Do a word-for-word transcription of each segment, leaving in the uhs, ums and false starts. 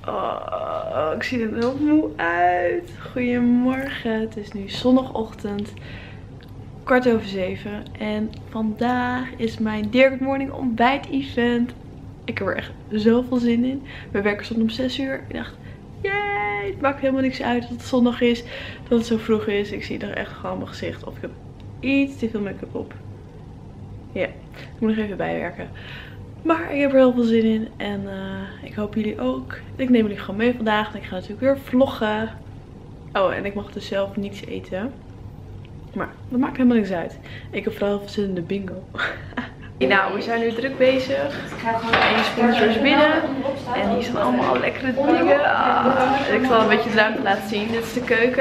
Oh, ik zie er heel moe uit. Goedemorgen. Het is nu zondagochtend. Kwart over zeven. En vandaag is mijn Dear Good Morning ontbijt event. Ik heb er echt zoveel zin in. Mijn werk stond om zes uur. Ik dacht, yay, het maakt helemaal niks uit dat het zondag is. Dat het zo vroeg is. Ik zie er echt gewoon mijn gezicht. Of ik heb iets te veel make-up op. Ja, ik moet nog even bijwerken. Maar ik heb er heel veel zin in. En uh, ik hoop jullie ook. Ik neem jullie gewoon mee vandaag. En ik ga natuurlijk weer vloggen. Oh, en ik mag dus zelf niets eten. Maar dat maakt helemaal niks uit. Ik heb vooral heel veel zin in de bingo. Nou, we zijn nu druk bezig. Ik ga gewoon één sponsors binnen. En hier staan allemaal lekkere dingen. Ah, ik zal een beetje de ruimte laten zien. Dit is de keuken.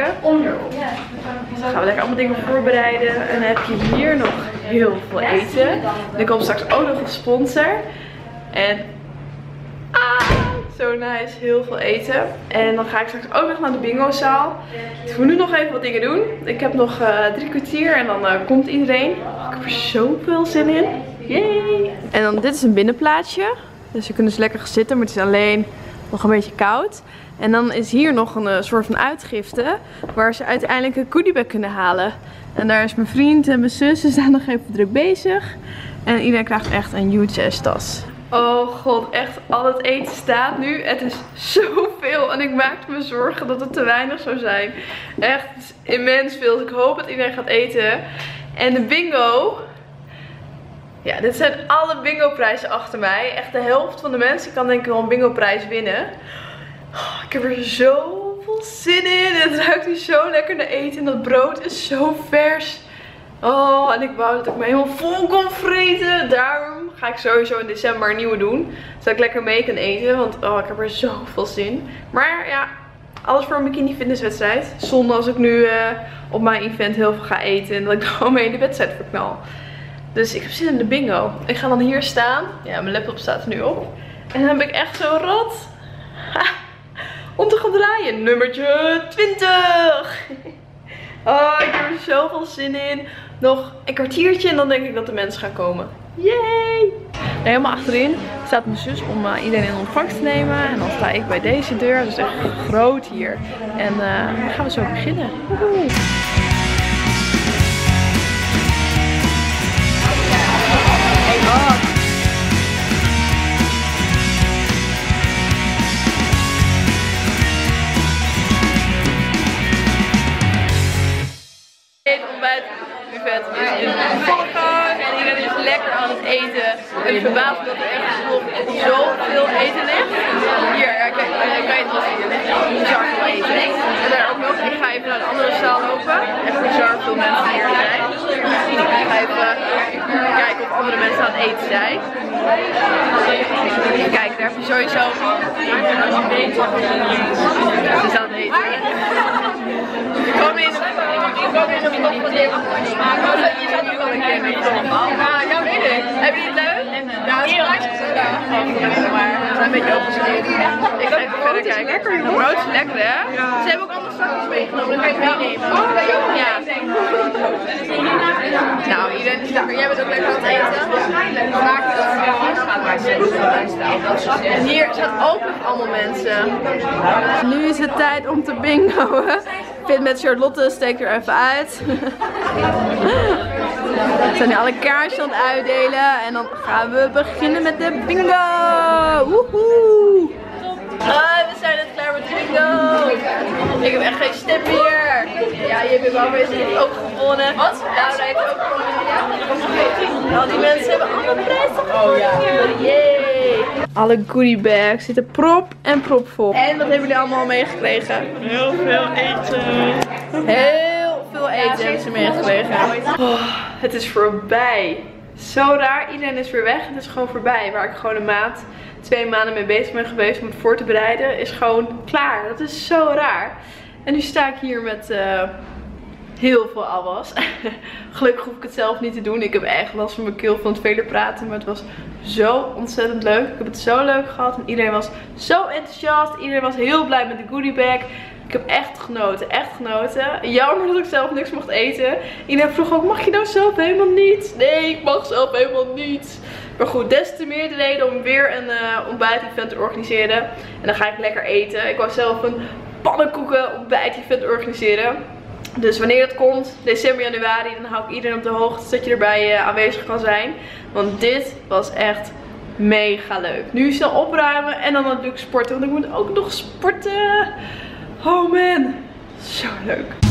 Dus dan gaan we lekker allemaal dingen voorbereiden. En dan heb je hier nog heel veel eten. En er komt straks ook nog een sponsor. En ah, zo nice. Heel veel eten. En dan ga ik straks ook nog naar de bingo zaal. Dus ik moet nu nog even wat dingen doen. Ik heb nog uh, drie kwartier en dan uh, komt iedereen. Ik heb er zoveel zin in. Yay! En dan dit is een binnenplaatsje. Dus je kunt dus lekker gaan zitten, maar het is alleen nog een beetje koud. En dan is hier nog een uh, soort van uitgifte waar ze uiteindelijk een goodiebag kunnen halen. En daar is mijn vriend en mijn zus, ze staan nog even druk bezig. En iedereen krijgt echt een huge tas. Oh god, echt al het eten staat nu. Het is zoveel en ik maakte me zorgen dat het te weinig zou zijn. Echt, het is immens veel. Dus ik hoop dat iedereen gaat eten. En de bingo. Ja, dit zijn alle bingo prijzen achter mij. Echt de helft van de mensen kan denk ik wel een bingo prijs winnen. Oh, ik heb er zoveel zin in. Het ruikt nu zo lekker naar eten. En dat brood is zo vers. Oh, en ik wou dat ik me helemaal vol kon vreten. Daarom ga ik sowieso in december een nieuwe doen. Zodat ik lekker mee kan eten. Want oh, ik heb er zoveel zin in. Maar ja, alles voor een bikini fitnesswedstrijd. Zonder als ik nu uh, op mijn event heel veel ga eten. En dat ik dan gewoon mee in de wedstrijd verknal. Dus ik heb zin in de bingo. Ik ga dan hier staan. Ja, mijn laptop staat er nu op. En dan heb ik echt zo rot. Ha, om te gaan draaien. Nummertje twintig. Oh, ik heb er zoveel zin in. Nog een kwartiertje en dan denk ik dat de mensen gaan komen. Yay! Helemaal achterin staat mijn zus om uh, iedereen in ontvangst te nemen. En dan sta ik bij deze deur. Dat is echt groot hier. En uh, dan gaan we zo beginnen. Woehoe. Oh. Het ontbijt buffet is in volle gang en iedereen is lekker aan het eten. En ik verbaas me dat er echt nog zoveel eten ligt. Hier, ja, kijk, kan je het wel zien. Er ligt echt bizar veel eten. En daar ook nog, ik ga even naar de andere zaal lopen. Echt bizar veel mensen hier zijn. Ik ga even kijken of andere mensen aan het eten zijn. Kijk, daar heb je sowieso. Ze is aan het eten. Ik kom in Ik kom in een pot van dit. Je zat nu al een keer mee. Ja, ja, weet ik. Heb je het leuk? Ja, het is hartstikke leuk. Maar we zijn een beetje opgesloten. Ik ga even verder kijken. Het brood is lekker, hè? Ze hebben ook allemaal zakjes meegenomen. Dan kan je het meenemen. Ja. Nou, iedereen is daar. Jij bent ook lekker aan het eten. We maken het ook. En hier zijn ook nog allemaal mensen. Nu is het tijd om te bingoen. Ik vind met Charlotte, steek er even uit. We zijn nu alle kaartjes aan het uitdelen. En dan gaan we beginnen met de bingo. Woehoe. Ah, we zijn net klaar met de bingo. Ik heb echt geen stem meer. Ja, je hebt wel weer ook gewonnen. Wat? Laura heeft ook gewonnen. Al die mensen hebben allemaal prijzen. Oh ja. Yay. Alle goodie bags zitten prop en prop vol. En wat hebben jullie allemaal meegekregen? Heel veel eten. Heel veel eten hebben ze meegekregen. Oh, het is voorbij. Zo raar. Iedereen is weer weg. Het is gewoon voorbij. Waar ik gewoon een maand, twee maanden mee bezig ben geweest om het voor te bereiden. Is gewoon klaar. Dat is zo raar. En nu sta ik hier met uh, heel veel afwas. Gelukkig hoef ik het zelf niet te doen. Ik heb echt last van mijn keel van het vele praten. Maar het was zo ontzettend leuk. Ik heb het zo leuk gehad. En iedereen was zo enthousiast. Iedereen was heel blij met de goodie bag. Ik heb echt genoten, echt genoten. Jammer dat ik zelf niks mocht eten. Iedereen vroeg ook, mag je nou zelf helemaal niet? Nee, ik mag zelf helemaal niet. Maar goed, des te meer de reden om weer een uh, ontbijt-event te organiseren. En dan ga ik lekker eten. Ik wou zelf een pannenkoeken ontbijt-event organiseren. Dus wanneer dat komt, december, januari, dan hou ik iedereen op de hoogte dat je erbij uh, aanwezig kan zijn. Want dit was echt mega leuk. Nu snel opruimen en dan natuurlijk sporten. Want ik moet ook nog sporten. Oh man, zo leuk.